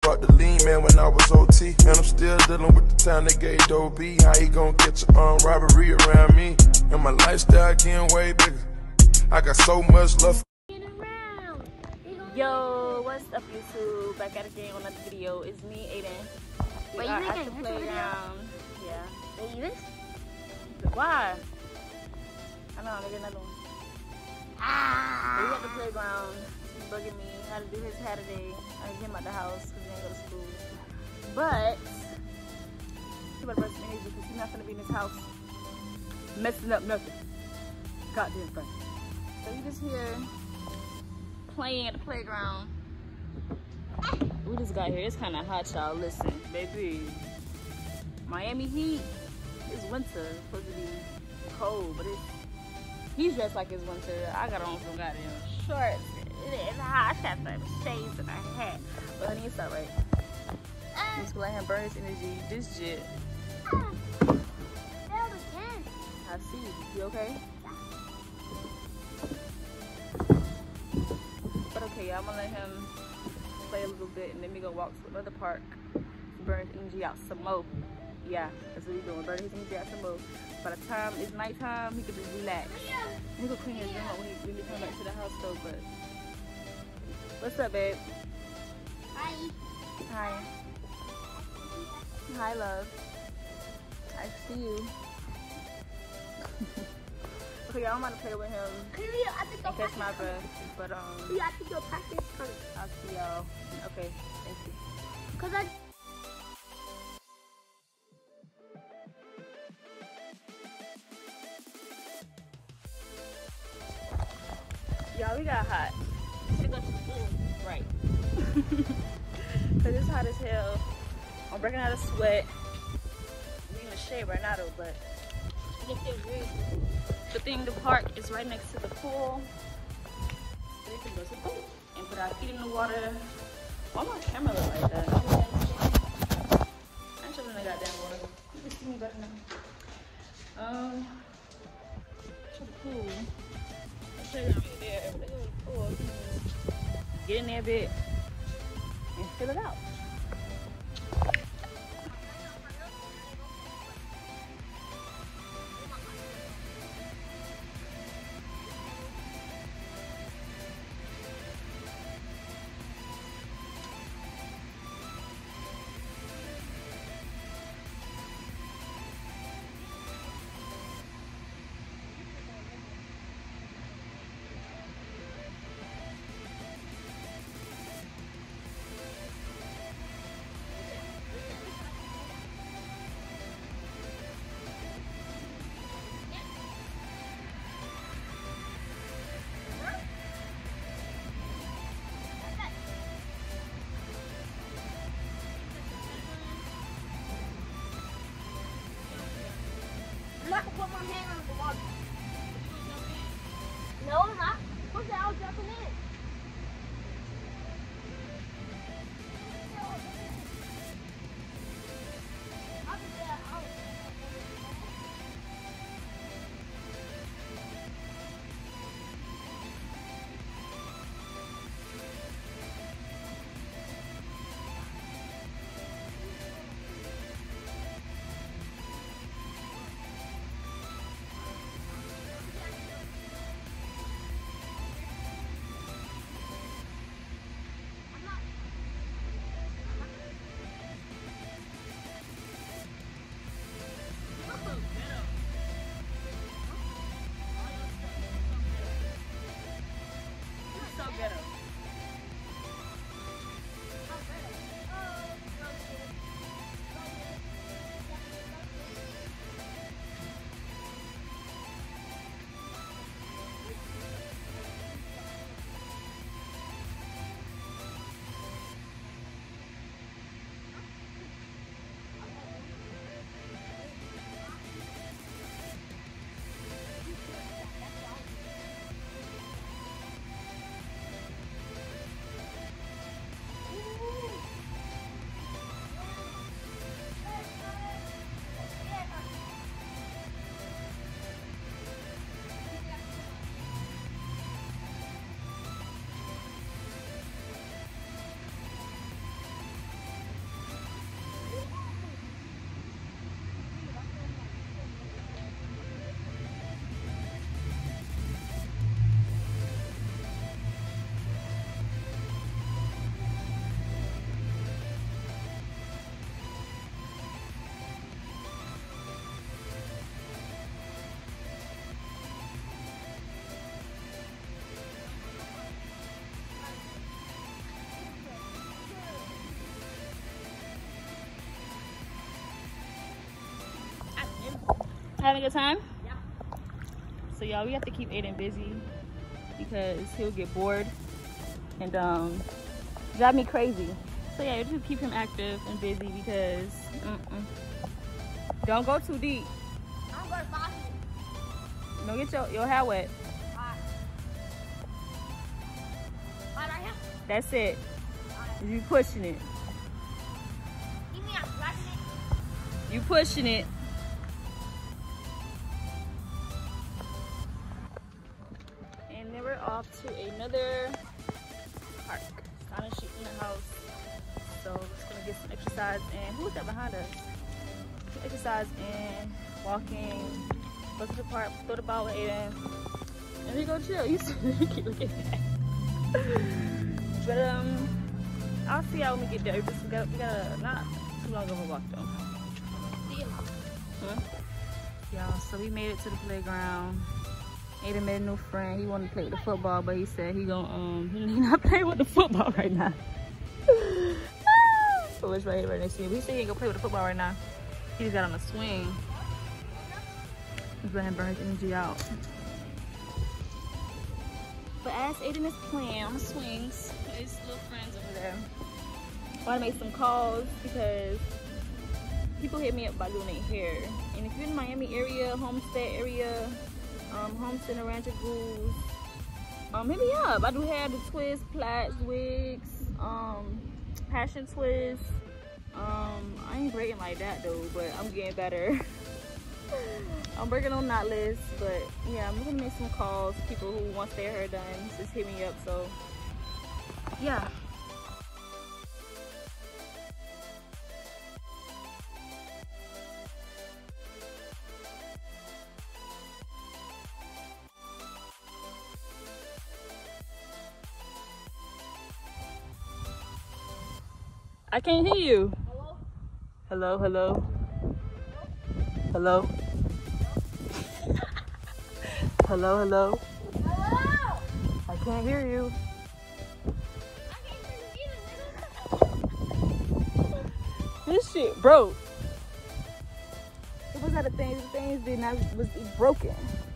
brought the lean, man, when I was OT. And I'm still dealing with the time they gave Doe B. How he gon' catch a robbery around me? And my lifestyle getting way bigger. I got so much love. Yo, what's up, YouTube? Back at it again on another video. It's me, Aiden. We are at the playground. Yeah. They use this? Why? I know, they get another one. We at the playground. He's bugging me how to do his hair today. I didn't get him out the house because he didn't go to school. But he better brush some energy because he's not gonna be in his house messing up nothing. Goddamn thing. So he just here playing at the playground. We just got here. It's kind of hot, y'all. Listen, baby. Miami heat. It's winter. It's supposed to be cold, but he's dressed like it's winter. I got on some goddamn shorts. It's hot. I got some shades and a hat. But honey, it's alright. Just let him burn his energy. This shit. I see you. You okay? But okay, y'all, I'm gonna let him play a little bit and then we go walk to another park to burn his energy out some more. Yeah, that's what he's doing, burn his energy out some more. By the time it's nighttime, he could just relax. He could clean his room up when he come back to the house though, but what's up, babe? Hi. Hi. Hi, love. I see you. Okay, y'all, I'm about to play with him and catch my breath, but Yeah, I think you'll practice. I'll see y'all. Okay, thank you. Cause I. Y'all, we got hot. Should go to the pool. Right. Cause it's hot as hell. I'm breaking out of sweat. We in the shade right now though, but the thing, the park is right next to the pool. So we can go to the pool and put our feet in the water. Why my camera look like that? I ain't showing the goddamn water. You can see me better now. To the pool. I'll show you right there. Look at the pool. Get in there a bit and fill it out. I'm not gonna put my hand on the water. No, I'm not. What's that? I was jumping in. Having a good time? Yeah. So y'all, we have to keep Aiden busy because he'll get bored and drive me crazy. So yeah, just keep him active and busy because don't go too deep. I'm going to box it. Don't get your hair wet. Alright. Right here? That's it. Alright. You pushing it. Give me a scratching it. You pushing it. And then we're off to another park. Sana sheep in the house. So we're just gonna get some exercise and who's that behind us? Some exercise and walking. Go to the park, throw the ball with Aiden. And we go chill. You keep looking at that. But I'll see y'all when we get there. We gotta not too long of a walk though. Huh? Y'all, so we made it to the playground. Aiden made a new friend. He wanted to play with the football, but he said he not playing with the football right now. So it's right next to me. He said he ain't gonna play with the football right now. He just got on a swing. He's letting him burn his energy out. But as Aiden is playing on the swings with his little friends over there, I want to make some calls because people hit me up by doing their hair. And if you're in the Miami area, Homestead area, Homestead and Rancho Goose, hit me up. I do hair, the twists, plaits, wigs, passion twists. I ain't braiding like that though, but I'm getting better. I'm working on knotless, but yeah, I'm gonna make some calls. People who want their hair done, just hit me up. So yeah. I can't hear you. Hello, hello. Hello. Hello, hello. Hello! I can't hear you. I can't hear you either, nigga. This shit broke. It was not a thing. The things did not was broken.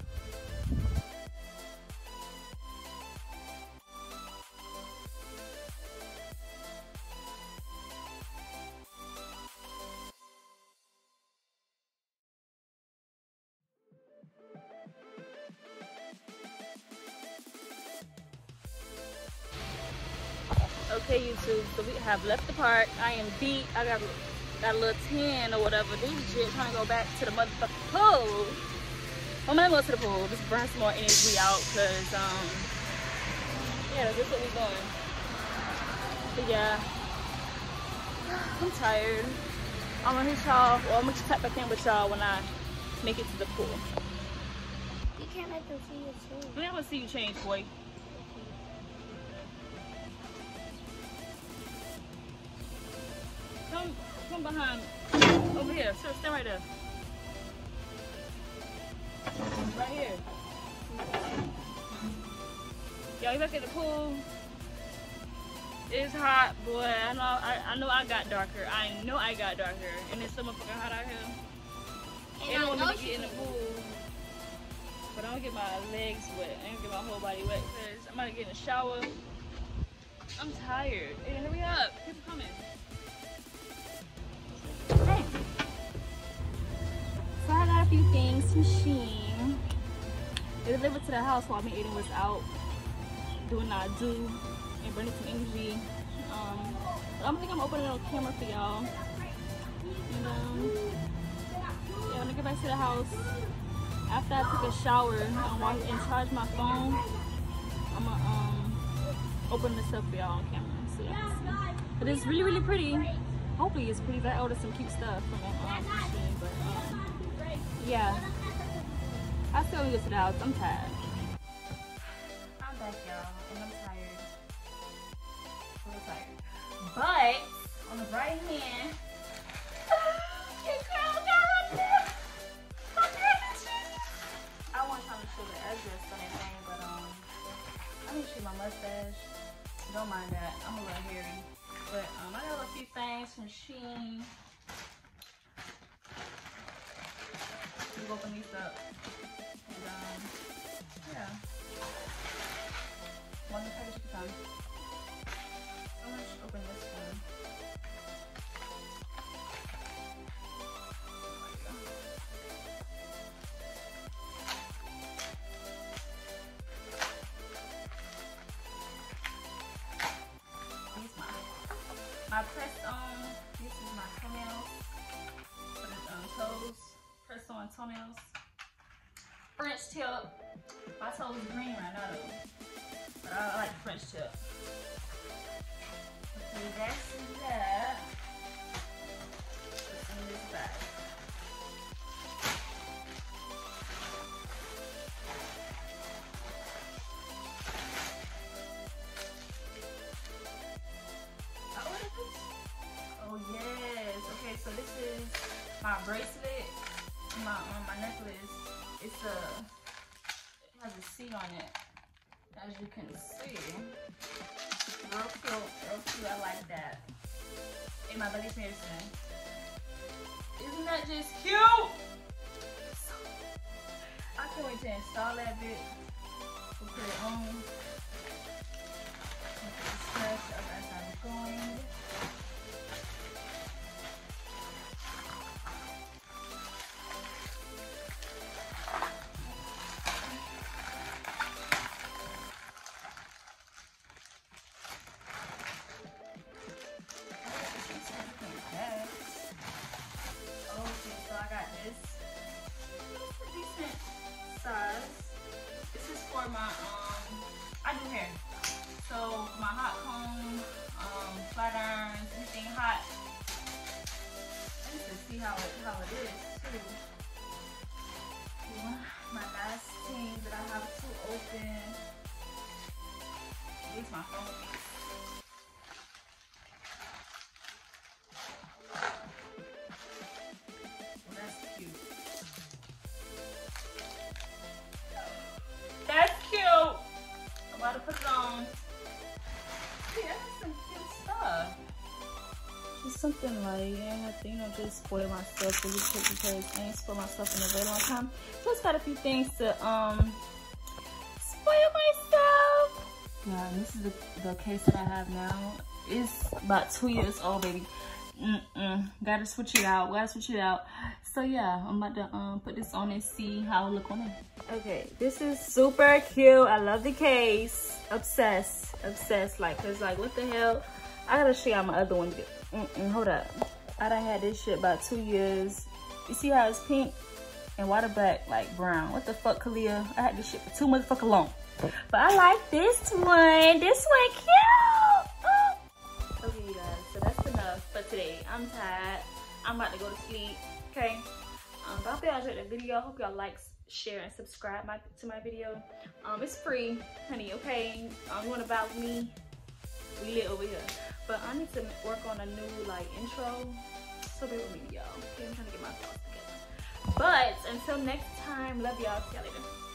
Okay, YouTube, so we have left the park. I am beat. I got a little tan or whatever. This shit trying to go back to the motherfucking pool. I'm gonna go to the pool. Just burn some more energy out, cause yeah, that's what we're doing. But yeah, I'm tired. I'm gonna hit y'all. Well, I'm gonna tap back in with y'all when I make it to the pool. You can't let them see you too. I'm gonna see you change, boy. Come behind, over here. Sir, stand right there. Right here. Y'all, you back at the pool? It's hot, boy. I know I got darker. I know I got darker. And it's so motherfucking hot out here. They don't want me to get in the pool. But I'm gonna get my legs wet. I ain't gonna get my whole body wet because I'm about to get in the shower. I'm tired. Hey, hurry up. People coming. Hey. So I got a few things from Shein. They delivered to the house while me Aiden was out doing what I do and burning some energy. I think I'm opening it on camera for y'all. And yeah, when I get back to the house, after I took a shower and charge my phone, I'm gonna open this up for y'all on camera. So yeah. But it's really, really pretty. Hopefully it's pretty. I ordered some cute stuff from Shein, but yeah. I still need to get to the house. I'm tired. I'm back, y'all, and I'm tired. I'm tired. But on the bright hand, I want y'all to show the address on that thing, but I need to show my mustache. Don't mind that. I'm a little hairy. But I got a few things from Shein. we'll open these up. And yeah. One package at a time. I'm gonna just open this one. My press on, this is my toenails, for the toes, press on toenails. French tip, my toes green right now though, but I like French tip. Okay, that's that. What's in this bag? Oh yes. Okay, so this is my bracelet, my necklace. It has a C on it, as you can see. Real cute. I like that. And my belly piercing. Isn't that just cute? I can't wait to install that bit. We'll put it on. Stretch up as I'm going. I do hair, so my hot comb, flat irons, anything hot. I need to see how it is too. My nice things that I have to open. These my phone case. Well, that's cute. That's cute. I'm about to put it on. Yeah, that's some cute stuff. Just something light. I have to, just spoil myself really quick because I ain't spoiled myself in a very long time. Just got a few things to spoil myself. Yeah, and this is the case that I have now. It's about 2 years old, baby. Gotta switch it out. So yeah, I'm about to put this on and see how it look on it. Okay, this is super cute. I love the case. Obsessed. Like, cause like, what the hell? I gotta show y'all my other one. Hold up. I done had this shit about 2 years. You see how it's pink and water back like brown? What the fuck, Kalia? I had this shit for 2 motherfucking long. But I like this one. This one cute. Okay, you guys. So that's enough for today. I'm tired. I'm about to go to sleep. Okay. I hope y'all enjoyed the video. I hope y'all like, share, and subscribe to my video. It's free, honey. Okay. You wanna buy with me? We live over here. But I need to work on a new like intro. So bear with me, y'all. Okay, I'm trying to get my thoughts together. But until next time, love y'all. See y'all later.